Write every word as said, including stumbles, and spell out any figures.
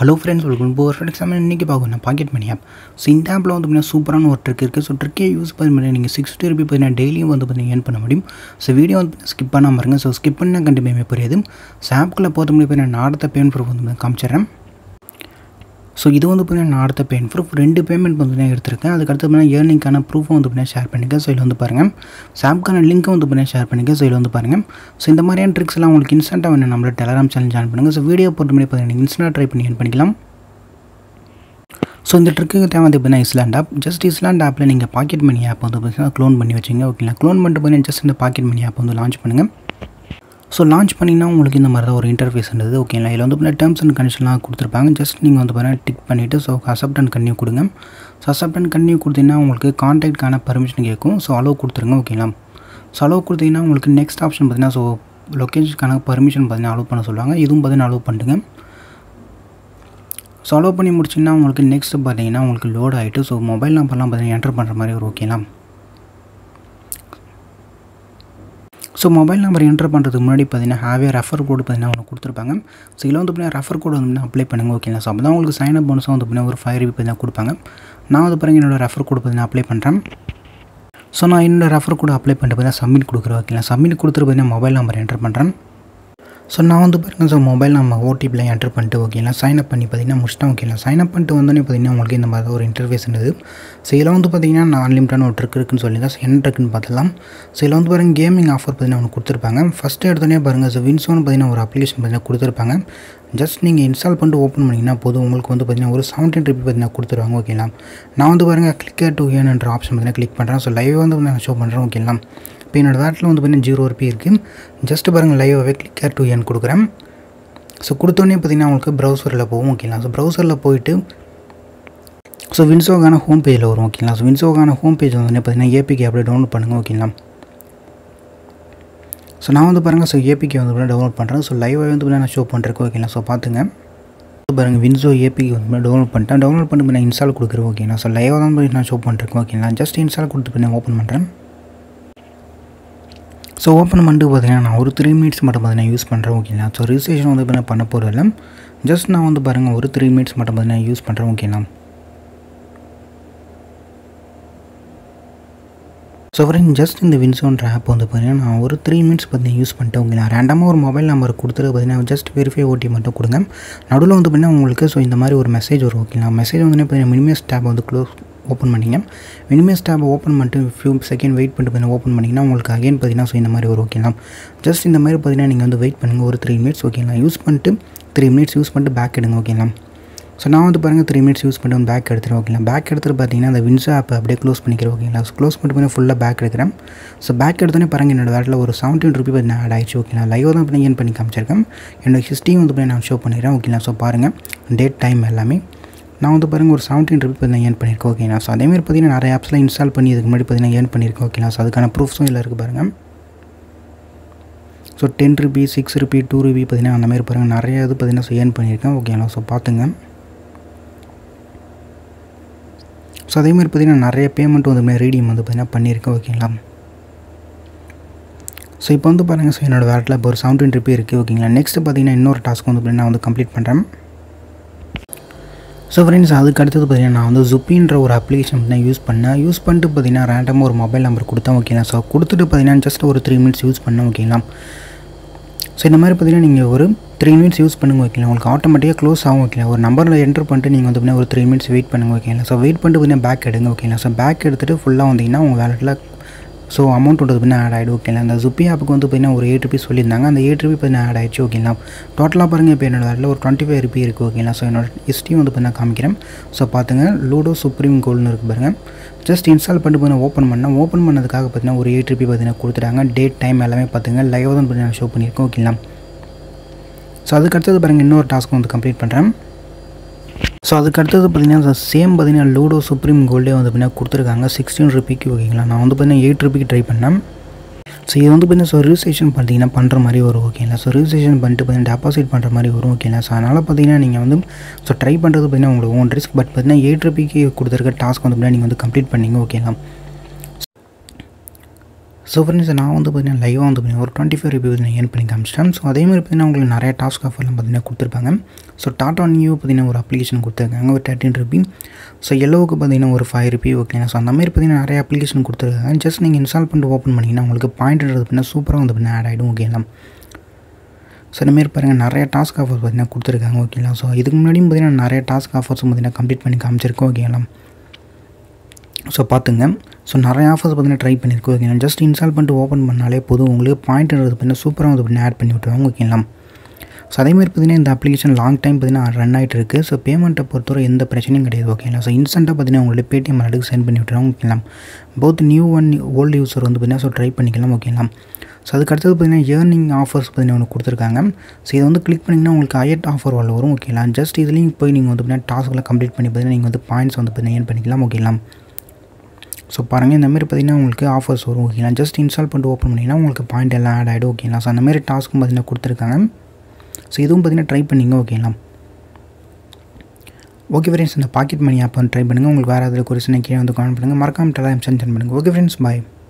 Hello friends, welcome to our exam இன்னைக்கு பார்க்கணும் Paytm app. So இந்த ஆப்ல வந்து பார்த்தீங்கன்னா சூப்பரான ஒரு ட்ரிக் இருக்கு. ஸோ ட்ரிக்கை யூஸ் பண்ணி நீங்கள் சிக்ஸ்டி ருபி பார்த்தீங்கன்னா டெய்லியும் வந்து பார்த்தீங்கன்னா ஏர்ன் பண்ண முடியும். ஸோ வீடியோ வந்து ஸ்கிப் பண்ணாமல் பாருங்க. ஸோ ஸ்கிப் பண்ணால் கண்டிப்பாக புரியாது. ஸோ ஆப்குள்ளே போகிற முடியும் போய் நான் அடுத்த பேமெண்ட் ப்ரூஃப் வந்து காமிச்சிடுறேன். ஸோ இது வந்து பார்த்தீங்கன்னா நான் அடுத்த பேமெண்ட் ப்ரூஃப் ரெண்டு பேமெண்ட் வந்து எடுத்திருக்கேன். அதுக்கடுத்து பார்த்தீங்கன்னா ஏர்னிங்கான ப்ரூஃபும் வந்து பார்த்தீங்கன்னா ஷேர் பண்ணிக்கேன். ஸோ இதில் வந்து பாருங்கள் ஆப்க்கான லிங்க்கும் வந்து பார்த்தீங்கன்னா ஷேர் பண்ணிக்கேன். ஸோ இதில் வந்து பாருங்கள். ஸோ இந்த மாதிரியான ட்ரிக்ஸ் எல்லாம் உங்களுக்கு இன்ஸ்டன்ட்டாக வேணும் நம்மளோட டெலகிராம் சேனல் ஜாயின் பண்ணுங்கள். ஸோ வீடியோ பொறுத்த முடியும் பார்த்தீங்கன்னா இன்ஸ்டன்ட்டாக ட்ரை பண்ணி ஏர்ன் பண்ணிக்கலாம். ஸோ இந்த ட்ரிக்கு தேவை வந்து பார்த்தீங்கன்னா இஸ்லாண்ட் ஆப். ஜஸ்ட் இஸ்லாண்ட் ஆப்பில் நீங்கள் Paytm ஆப் வந்து பார்த்தீங்கன்னா க்ளோன் பண்ணி வச்சிங்க. ஓகேங்களா, க்ளோன் பண்ணிட்டு பார்த்தீங்கன்னா ஜஸ்ட் இந்த Paytm ஆப் வந்து லான்ச் பண்ணுங்கள். ஸோ லான்ச் பண்ணிங்கன்னா உங்களுக்கு இந்த மாதிரி தான் ஒரு இன்டர்ஃபேஸ் இருந்தது. ஓகேங்களா, இதில் வந்து பார்த்தீங்கன்னா டேர்ம்ஸ் அண்ட் கண்டிஷன்லாம் கொடுத்துருப்பாங்க. ஜஸ்ட் நீங்கள் வந்து பார்த்தீங்கன்னா டிக் பண்ணிவிட்டு ஸோ அக்செப்ட் அண்ட் கன்டினியூ கொடுங்க. ஸோ அக்செப்ட் அண்ட் கன்டினியூ கொடுத்தீங்கன்னா உங்களுக்கு கான்டாக்ட்கான பர்மிஷன் கேட்கும். ஸோ அலோவ் கொடுத்துருங்க. ஓகேங்களா, ஸோ அலோவ் கொடுத்தீங்கன்னா உங்களுக்கு நெக்ஸ்ட் ஆப்ஷன் பார்த்தீங்கன்னா ஸோ லொக்கேஷனுக்கான பர்மிஷன் பார்த்தீங்கன்னா அலோவ் பண்ண சொல்லுவாங்க. இதுவும் பார்த்தீங்கன்னா அலோவ் பண்ணுங்க. ஸோ அலோவ் பண்ணி முடிச்சிங்கன்னா உங்களுக்கு நெக்ஸ்ட் பார்த்தீங்கன்னா உங்களுக்கு லோட் ஆகிட்டு ஸோ மொபைல் நம்பர்லாம் பார்த்தீங்கன்னா என்டர் பண்ணுற மாதிரி ஒரு ஓகேங்களா. ஸோ மொபைல் நம்பர் என்டர் பண்ணுறதுக்கு முன்னாடி பார்த்தீங்கன்னா ஹாவே ரெஃபர் கோடு பார்த்தீங்கன்னா ஒன்று கொடுத்துருப்பாங்க. ஸோ இதில் வந்து பார்த்தீங்கன்னா ரெஃபர் கோடு வந்து அப்ளை பண்ணுங்கள். ஓகேங்களா, ஸோ அப்போ தான் உங்களுக்கு சைன் அப் போனஸாக வந்து பார்த்தீங்கன்னா ஒரு ஃபைவ் ருபி பார்த்தீங்கன்னா கொடுப்பாங்க. நான் வந்து பாருங்கள் என்னோடய ரெஃபர் கோடு பார்த்தீங்கன்னா அப்ளை பண்ணுறேன். ஸோ நான் என்னோடய ரெஃபர் கோடு அப்ளை பண்ணிட்டு பார்த்தீங்கன்னா சப்மிட் கொடுக்குறேன். ஓகேங்களா, சப்மிட் கொடுத்துட்டு பார்த்தீங்கன்னா மொபைல் நம்பர் என்டர் பண்ணுறேன். ஸோ நான் வந்து பாருங்கள் ஸோ மொபைல் நம்ம ஓடிபியில் என்டர் பண்ணிட்டு ஓகேங்களா சைன் அப் பண்ணி பார்த்தீங்கன்னா முடிச்சிட்டேன். ஓகேங்களா, சைன் அப் பண்ணிட்டு வந்தோடனே பார்த்தீங்கன்னா உங்களுக்கு இந்த மாதிரி ஒரு இன்டர்ஃபேஸ் இருந்தது. ஸோ இதில் வந்து பார்த்தீங்கன்னா நான் அன்லிமிட்டான ஒரு ட்ரிக் இருக்குன்னு சொல்லியிருந்தேன். ஸோ என்ன ட்ரிக்குன்னு பார்த்துலாம். ஸோ இதில் வந்து பாருங்கள் கேமிங் ஆஃபர் பார்த்தீங்கன்னா ஒன்று கொடுத்துருப்பாங்க. ஃபஸ்ட்டு எடுத்தோடனே பாருங்கள் ஸோ வின்சோன்னு பார்த்தீங்கன்னா ஒரு அப்ளிகேஷன் பார்த்தீங்கன்னா கொடுத்துருப்பாங்க. ஜஸ்ட் நீங்கள் இன்ஸ்டால் பண்ணிட்டு ஓப்பன் பண்ணிங்கன்னா போதும் உங்களுக்கு வந்து பார்த்தீங்கன்னா ஒரு செவன்டீன் ருபி பார்த்தீங்கன்னா கொடுத்துருவாங்க. ஓகேங்களா, நான் வந்து பாருங்கள் கிளிக் டு ஏர்ன்ற ஆப்ஷன் பார்த்தீங்கன்னா கிளிக் பண்ணுறேன். ஸோ லைவ் வந்து நான் ஷோ பண்ணுறேன். ஓகேங்களா, இப்போ என்னோட வேட்டில் வந்து பார்த்தீங்கன்னா ஜீரோ ருபி இருக்குது. ஜஸ்ட் பாருங்கள் லைவாகவே கிளிக் டு ஏர்ன் கொடுக்குறேன். ஸோ கொடுத்தோன்னே பார்த்தீங்கன்னா உங்களுக்கு ப்ரௌசரில் போகும். ஓகேங்களா, ஸோ ப்ரௌசரில் போயிட்டு ஸோ வின்சோக்கான ஹோம் பேஜில் வரும். ஓகேங்களா, ஸோ வின்சோக்கான ஹோம் பேஜ் வந்து பார்த்தீங்கன்னா ஏபிகே அப்படியே டவுன்லோட் பண்ணுங்கள். ஓகேங்களா, ஸோ நான் வந்து பாருங்கள் ஸோ ஏபிகே வந்து டவுன்லோட் பண்ணுறேன். ஸோ லைவாக வந்து பார்த்தீங்கன்னா நான் ஷோ பண்ணுறேன். ஓகேங்களா, ஸோ பார்த்துங்க பாருங்கள் வின்சோ ஏபிகே வந்து டவுன்லோட் பண்ணிட்டேன். டவுன்லோட் பண்ணி நான் இன்ஸ்டால் கொடுக்குறேன். ஓகேங்களா, ஸோ லைவாக தான் போய் நான் ஷோ பண்ணுறேன். ஓகேங்களா, ஜஸ்ட் இன்ஸ்டால் கொடுத்து நான் ஓப்பன் பண்ணுறேன். ஸோ ஓப்பன் பண்ணிட்டு பார்த்தீங்கன்னா நான் ஒரு த்ரீ மினிட்ஸ் மட்டும் பார்த்தீங்கன்னா யூஸ் பண்ணுறேன். ஓகேங்களா, ஸோ ரிஜிஸ்ட்ரேஷன் வந்து இப்போ நான் பண்ண போகிறதில்ல. ஜஸ்ட் நான் வந்து பாருங்கள் ஒரு த்ரீ மினிட்ஸ் மட்டும் பார்த்தீங்கன்னா யூஸ் பண்ணுறேன். ஓகேங்களா, ஸோ ஃப்ரெண்ட் ஜஸ்ட் இந்த வின்சோன்ற ஆப் வந்து பார்த்தீங்கன்னா நான் ஒரு த்ரீ மினிட்ஸ் பார்த்தீங்கன்னா யூஸ் பண்ணிட்டேன். ஓகேங்களா, ரேண்டமாக ஒரு மொபைல் நம்பர் கொடுத்துட்டு பார்த்தீங்கன்னா ஜஸ்ட் வெரிஃபை ஓடி மட்டும் கொடுங்க. நடுவில் வந்து பார்த்தீங்கன்னா உங்களுக்கு ஸோ இந்த மாதிரி ஒரு மெசேஜ் வரும். ஓகேங்களா, மெசேஜ் வந்து பார்த்தீங்கன்னா மினிமைஸ் டேப் வந்து க்ளோஸ் ஓப்பன் பண்ணிங்க. மினிமைஸ் டேப் ஓப்பன் பண்ணிட்டு ஃபியூ செகண்ட் வெயிட் பண்ணிட்டு பார்த்தீங்கன்னா ஓப்பன் பண்ணிங்கன்னா உங்களுக்கு அகைன் பார்த்தீங்கன்னா ஸோ இந்த மாதிரி வரும். ஓகேங்களா, ஜஸ்ட் இந்த மாதிரி பார்த்தீங்கன்னா நீங்கள் வந்து வெயிட் பண்ணுங்கள் ஒரு த்ரீ மினிட்ஸ். ஓகேங்களா, யூஸ் பண்ணிட்டு த்ரீ மினிட்ஸ் யூஸ் பண்ணிட்டு பேக் எடுங்க. ஓகேங்களா, ஸோ நான் வந்து பாருங்கள் த்ரீ மினிட்ஸ் யூஸ் பண்ணிட்டு பேக் எடுத்துகிறேன். ஓகேங்களா, பேக் எடுத்துகிட்டு பார்த்தீங்கன்னா அந்த வின்சோ ஆப் அப்படியே க்ளோஸ் பண்ணிக்கிறேன். ஓகேங்களா, ஸோ க்ளோஸ் பண்ணிட்டு பார்த்தீங்கன்னா ஃபுல்லாக பேக் எடுக்கிறேன். ஸோ பேக் எடுத்தோன்னே பாருங்கள் என்னோட வேட்டில் ஒரு செவன்டீன் ருபி பார்த்தீங்கன்னா ஆட் ஆயிடுச்சு. ஓகேங்களா, லைவாக தான் பார்த்தீங்கன்னா ஏன் பண்ணி காமிச்சிருக்கேன். என்னோட ஹிஸ்ட்ரியும் வந்து பார்த்தீங்கன்னா நான் ஷோ பண்ணிக்கிறேன். ஓகேங்களா, ஸோ பாருங்கள் டேட் டைம் எல்லாமே நான் வந்து பாருங்கள் ஒரு செவன்டீன் ருபி பார்த்தீங்கன்னா ஏர்ன் பண்ணியிருக்கேன். ஓகேங்களா, ஸோ அதேமாதிரி பார்த்தீங்கன்னா நிறைய ஆப்ஸ்லாம் இன்ஸ்டால் பண்ணி இதுக்கு முன்னாடி பார்த்தீங்கன்னா ஏர்ன் பண்ணியிருக்கேன். ஓகேங்களா, ஸோ அதுக்கான ப்ரூஃப்ஸும் இல்லை இருக்குது பாருங்கள். So ten rupee six rupee two rupee பார்த்தீங்கன்னா அந்த மாதிரி பாருங்கள் நிறைய இது பார்த்தீங்கன்னா ஸோ ஏர்ன் பண்ணியிருக்கேன். ஓகேங்களா, ஸோ பார்த்துங்க. ஸோ அதேமாதிரி பார்த்தீங்கன்னா நிறைய பேமெண்ட் வந்து மாதிரி ரீடியம் வந்து பார்த்தீங்கன்னா பண்ணியிருக்கேன். ஓகேங்களா, ஸோ இப்போ வந்து பாருங்கள் ஸோ என்னோடய வேட்டில் இப்போ ஒரு செவன்டீன் ருபி இருக்குது. ஓகேங்களா, நெக்ஸ்ட்டு பார்த்தீங்கன்னா இன்னொரு டாஸ்க் வந்து பார்த்தீங்கன்னா நான் வந்து கம்ப்ளீட் பண்ணுறேன். ஸோ ஃப்ரெண்ட்ஸ் அதுக்கு அடுத்தது பார்த்தீங்கன்னா நான் வந்து ஜுப்பின்ற ஒரு அப்ளிகேஷன் பார்த்தீங்கன்னா யூஸ் பண்ணேன். யூஸ் பண்ணிட்டு பார்த்தீங்கன்னா ரேண்டமாக ஒரு மொபைல் நம்பர் கொடுத்தேன். ஓகேங்களா, ஸோ கொடுத்துட்டு பார்த்தீங்கன்னா ஜஸ்ட் ஒரு த்ரீ மினிட்ஸ் யூஸ் பண்ணேன். ஓகேங்களா, ஸோ இந்த மாதிரி பார்த்தீங்கன்னா நீங்கள் ஒரு த்ரீ மினிட்ஸ் யூஸ் பண்ணுங்கள். ஓகேங்களா, உங்களுக்கு ஆட்டோமேட்டிக்காக க்ளோஸ் ஆகும். ஓகேங்களா, ஒரு நம்பரில் என்ட்ரு பண்ணிட்டு நீங்கள் வந்து பார்த்தீங்கன்னா ஒரு த்ரீ மினிட்ஸ் வெயிட் பண்ணுங்கள். ஓகேங்களா, ஸோ வெயிட் பண்ணிட்டு பார்த்தீங்கன்னா பேக் எடுங்க. ஓகேங்களா, ஸோ பேக் எடுத்துகிட்டு ஃபுல்லாக வந்தீங்கன்னா உங்கள் வேலெட்டில் ஸோ அமௌண்ட் வந்து பார்த்தீங்கன்னா ஆட் ஆகிடும். ஓகேங்களா, அந்த ஜுப்பி ஆப்புக்கு வந்து பார்த்தீங்கன்னா ஒரு எயிட் ருபீஸ் சொல்லியிருந்தாங்க. அந்த எயிட் ருபி பார்த்தீங்கன்னா ஆட் ஆகிடுச்சு. ஓகேங்களா, டோட்டலாக பாருங்கள் இப்போ என்னோட வேட்டில் ஒரு டுவெண்ட்டி ஃபைவ் ருபி இருக்குது. ஓகேங்களா, ஸோ என்னோட ஹிஸ்ட்ரி வந்து பார்த்தீங்கன்னா காமிக்கிறேன். ஸோ பார்த்துங்க லூடோ சுப்ரீம் கோல்டுன்னு இருக்குது பாருங்கள். ஜஸ்ட் இன்ஸ்டால் பண்ணிட்டு பார்த்தீங்கன்னா ஓப்பன் பண்ணால் ஓப்பன் பண்ணதுக்காக பார்த்தீங்கன்னா ஒரு எயிட் ருபி பார்த்தீங்கன்னா கொடுத்துட்டாங்க. டேட் டைம் எல்லாமே பார்த்துங்க லைவாக தான் பார்த்தீங்கன்னா ஷோ பண்ணியிருக்கோம். ஓகேங்களா, ஸோ அதுக்கு அடுத்தது பாருங்கள் இன்னொரு டாஸ்க் வந்து கம்ப்ளீட் பண்ணுறேன். ஸோ அதுக்கு அடுத்தது பார்த்தீங்கன்னா சேம் பார்த்தீங்கன்னா லூடோ சுப்ரீம் கோல்டே வந்து பார்த்தீங்கன்னா கொடுத்துருக்காங்க சிக்ஸ்டீன் ருபிக்கு. ஓகேங்களா, நான் வந்து பார்த்தீங்கன்னா எயிட் ருபிக்கு ட்ரை பண்ணேன். ஸோ இது வந்து பார்த்தீங்கன்னா ஸோ ரிஜிஸ்ட்ரேஷன் பண்ணிட்டீங்கன்னா பண்ணுற மாதிரி வரும். ஓகேங்களா, ஸோ ரிஜிஸ்ட்ரேஷன் பண்ணிட்டு பார்த்தீங்கன்னா டெபாசிட் பண்ணுற மாதிரி வரும். ஓகேங்களா, ஸோ அதனால் பார்த்தீங்கன்னா நீங்கள் வந்து ஸோ ட்ரை பண்ணுறது பார்த்தீங்கன்னா உங்களுக்கு ஓன் ரிஸ்க். பட் பார்த்தீங்கன்னா எயிட் ருபிக்கு கொடுத்துருக்க டாஸ்க் வந்து பார்த்தீங்கன்னா நீங்கள் வந்து கம்ப்ளீட் பண்ணிங்க. ஓகேங்களா, ஸோ ஃப்ரெண்ட்ஸ் நான் வந்து பார்த்தீங்கன்னா லைவாக வந்து பார்த்தீங்கன்னா ஒரு டுவெண்ட்டி ஃபைவ் ருபி வந்து ஏர்ன் பண்ணி காமிச்சிட்டேன். ஸோ அதேமாதிரி பார்த்தீங்கன்னா உங்களுக்கு நிறைய டாஸ்க் ஆஃபர்லாம் பார்த்தீங்கன்னா கொடுத்துருப்பாங்க. ஸோ டாடா நியூ பார்த்தீங்கன்னா ஒரு அப்ளிகேஷன் கொடுத்துருக்காங்க ஒரு தேர்ட்டின் ருபி. ஸோ எல்லோவுக்கு பார்த்தீங்கன்னா ஒரு ஃபைவ் ருபி ஓகேங்களா. ஸோ அந்த மாதிரி பார்த்தீங்கன்னா நிறைய அப்ளிகேஷன் கொடுத்துருக்காங்க. ஜஸ்ட் நீங்கள் இன்ஸ்டால் பண்ணிட்டு ஓப்பன் பண்ணிங்கன்னா உங்களுக்கு பாயிண்ட்ன்றது பார்த்தீங்கன்னா சூப்பராக வந்து பார்த்தீங்கன்னா ஆட் ஆகிடும் ஓகேங்களா. ஸோ இந்தமாரி பாருங்கள் நிறைய டாஸ்க் ஆஃபர்ஸ் பார்த்தீங்கன்னா கொடுத்துருக்காங்க ஓகேங்களா. ஸோ இதுக்கு முன்னாடியும் பார்த்தீங்கன்னா நிறைய டாஸ்க் ஆஃபர்ஸும் பார்த்தீங்கன்னா கம்ப்ளீட் பண்ணி காமிச்சிருக்கோம் ஓகேங்களா. ஸோ பார்த்துங்க. ஸோ நிறைய ஆஃபர்ஸ் பார்த்தீங்கன்னா ட்ரை பண்ணியிருக்கோம் ஓகேங்களா. ஜஸ்ட் இன்ஸ்டால் பண்ணிட்டு ஓப்பன் பண்ணாலே போதும் உங்களுக்கு பாயிண்ட்ன்றது பார்த்தீங்கன்னா சூப்பராக வந்து பார்த்தீங்கன்னா ஆட் பண்ணி விட்டுருவாங்க ஓகேங்களா. ஸோ அதேமாதிரி பார்த்தீங்கன்னா இந்த அப்ளிகேஷன் லாங் டைம் பார்த்தீங்கன்னா ரன் ஆகிட்டு இருக்குது. ஸோ பேமெண்ட்டை பொறுத்தவரை எந்த பிரச்சனையும் கிடையாது ஓகேங்களா. ஸோ இன்ஸ்டண்ட்டாக பார்த்தீங்கன்னா உங்களுடைய பேடிஎம் வாலெட்டுக்கு சென்ட் பண்ணி விட்டுருவாங்க ஓகேங்களா. Both new one old user வந்து பார்த்தீங்கன்னா ஸோ ட்ரை பண்ணிக்கலாம் ஓகேங்களா. ஸோ அதுக்கு அடுத்தது பார்த்தீங்கன்னா ஏர்னிங் ஆஃபர்ஸ் பார்த்தீங்கன்னா ஒன்று கொடுத்துருக்காங்க. ஸோ இதை வந்து கிளிக் பண்ணிங்கன்னா உங்களுக்கு ஐஎட் ஆஃபர் வால் வரும் ஓகேங்களா. ஜஸ்ட் இதுலேயும் போய் நீங்கள் வந்து பார்த்தீங்கன்னா டாஸ்க்கெலாம் கம்ப்ளீட் பண்ணி பார்த்தீங்கன்னா நீங்கள் வந்து பாயிண்ட்ஸ் வந்து பார்த்தீங்கன்னா ஏர்ன் பண்ணிக்கலாம் ஓகேங்களா. ஸோ பாருங்கள் இந்தமாரி பார்த்தீங்கன்னா உங்களுக்கு ஆஃபர்ஸ் வரும் ஓகேங்களா. ஜஸ்ட் இன்ஸ்டால் பண்ணிட்டு ஓப்பன் பண்ணிங்கன்னா உங்களுக்கு பாயிண்ட் எல்லாம் ஆட் ஆகிடும் ஓகேங்களா. ஸோ அந்தமாரி டாஸ்க்கும் பார்த்தீங்கன்னா கொடுத்துருக்காங்க. ஸோ இதுவும் பார்த்தீங்கன்னா ட்ரை பண்ணிங்க ஓகேங்களா. ஓகே ஃப்ரெண்ட்ஸ் இந்த பாக்கெட் மணி ஆப் வந்து ட்ரை பண்ணுங்கள். உங்களுக்கு வேறு ஏதாவது கொஸ்டின் கீழே வந்து கால் பண்ணுங்கள். மறக்காமல் டெலாம் சென்ட் பண்ணுங்கள். ஓகே ஃப்ரெண்ட்ஸ் பாய்.